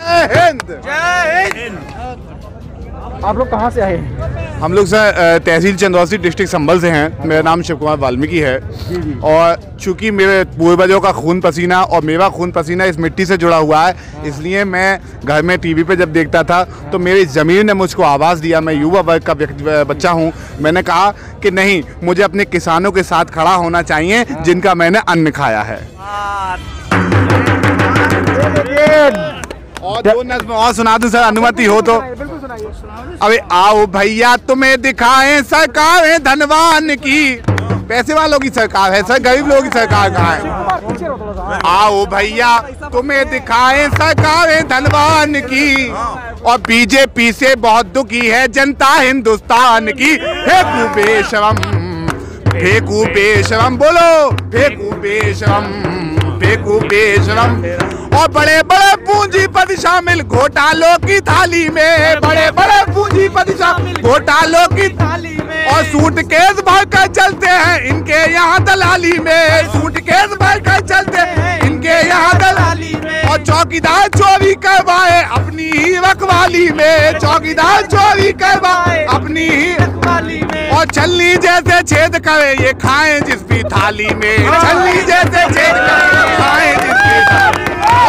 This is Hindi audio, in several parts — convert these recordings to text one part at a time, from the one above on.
जय हिंद। जय हिंद। आप लोग कहाँ से आए हैं? हम लोग सर तहसील चंदौसी डिस्ट्रिक्ट संभल से हैं। मेरा नाम शिव कुमार वाल्मीकि है। और चूंकि मेरे पूर्वजों का खून पसीना और मेरा खून पसीना इस मिट्टी से जुड़ा हुआ है, इसलिए मैं घर में टीवी पे जब देखता था तो मेरी ज़मीन ने मुझको आवाज़ दिया। मैं युवा वर्ग का बच्चा हूँ। मैंने कहा कि नहीं, मुझे अपने किसानों के साथ खड़ा होना चाहिए जिनका मैंने अन्न खाया है। और दो नज़्म और सुना दूं सर, अनुमति हो तो। अबे आओ भैया तुम्हें दिखाएं सरकारें धनवान की, पैसे वालों की सरकार है सर, गरीब लोगों की सरकार कहाँ है? आओ भैया तुम्हें दिखाएं सरकारें धनवान की, और बीजेपी से बहुत दुखी है जनता हिंदुस्तान की। फेंकू बेशरम, फेंकू बेशरम, बोलो फेंकू बेशरम, फेंकू बेशरम। और बड़े बड़े पूंजीपति शामिल घोटालों की थाली में, बड़े बड़े पूंजीपति शामिल घोटालों की थाली में। और सूटकेस भरकर चलते हैं इनके यहाँ दलाली में, सूटकेस भरकर चलते हैं इनके यहाँ दलाली में। और चौकीदार चोरी करवाए अपनी ही रखवाली में, चौकीदार चोरी करवाए अपनी ही रखवाली में। और छलनी जैसे छेद करे ये खाएं जिस भी थाली में, छलनी जैसे छेद करे खाएं जिस भी थाली।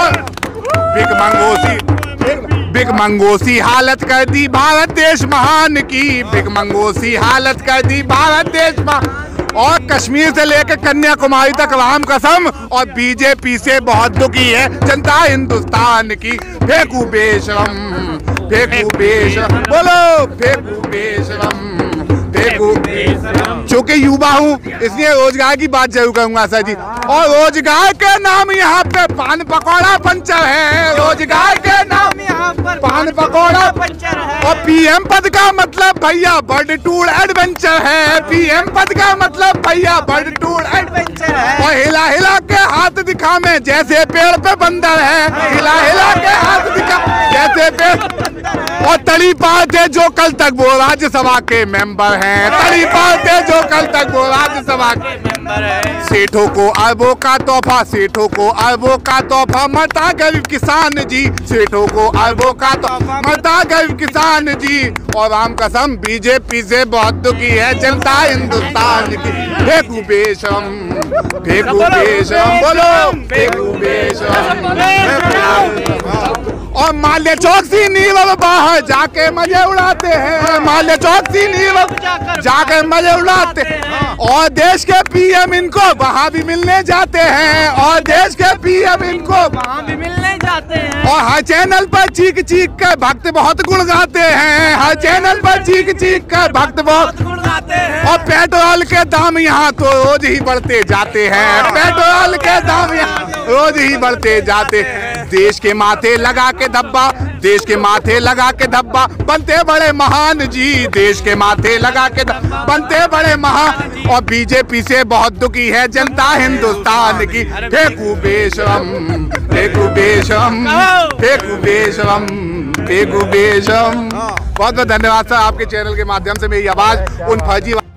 बिग मंगोसी हालत कर दी भारत देश महान की, बिग मंगोसी हालत कर दी भारत देश महान। और कश्मीर से लेकर कन्याकुमारी तक राम कसम, और बीजेपी से बहुत दुखी है जनता हिंदुस्तान की। फेंकू बेशरम, फेंकू बेशरम, बोलो फेंकू बेशरम, फेंकू बेशरम। चूंकि युवा हूँ इसलिए रोजगार की बात जरूर करूंगा सर जी। और रोजगार के नाम यहाँ पे पान पकौड़ा पंचर है, रोजगार के नाम यहाँ पर पान पकौड़ा पंचर है। और पीएम पद का मतलब भैया बर्ड टूर एडवेंचर है, पीएम पद का मतलब भैया बर्ड टूर एडवेंचर है। और हिला हिला के हाथ दिखा में जैसे पेड़ पे बंदर है, हिला हिला के हाथ दिखा जैसे पेड़। और तड़ी पार थे जो कल तक वो राज्यसभा के मेंबर हैं, तड़ी पार थे जो कल तक वो राज्यसभा के मेंबर हैं। सेठों को अरबों का तोहफा, सेठों को अरबों का तोहफा, मरता गरीब किसान जी, सेठों को अरबों का तोहफा, मरता गरीब किसान जी। और राम कसम बीजेपी से बहुत दुखी है जनता हिंदुस्तान की। फेंकू बेशरम, फेंकू बेशरम, बोलो फेंकू बेशरम। और माल्य चौक सी नीरव बाहर जाके मजे उड़ाते हैं, माल्य चौक सी नीरव जाके मजे उड़ाते हैं। और देश के पीएम इनको वहाँ भी मिलने जाते हैं, और देश के पीएम इनको वहाँ भी मिलने जाते हैं। और हर चैनल पर चीख चीख कर भक्त बहुत गुण गाते हैं, हर चैनल पर चीख चीख कर भक्त बहुत गुण गाते हैं। और पेट्रोल के दाम यहाँ तो रोज ही बढ़ते जाते हैं, पेट्रोल के दाम यहाँ रोज ही बढ़ते जाते हैं। देश के माथे लगा के धब्बा, देश के माथे लगा के धब्बा, बनते बड़े महान जी, देश के माथे लगा के बनते बड़े महान। और बीजेपी से बहुत दुखी है जनता हिंदुस्तान की। फेंकू बेशरम, फेंकू बेशरम, फेंकू बेशरम, फेंकू बेशरम। बहुत बहुत धन्यवाद सर, आपके चैनल के माध्यम से मेरी आवाज उन फर्जी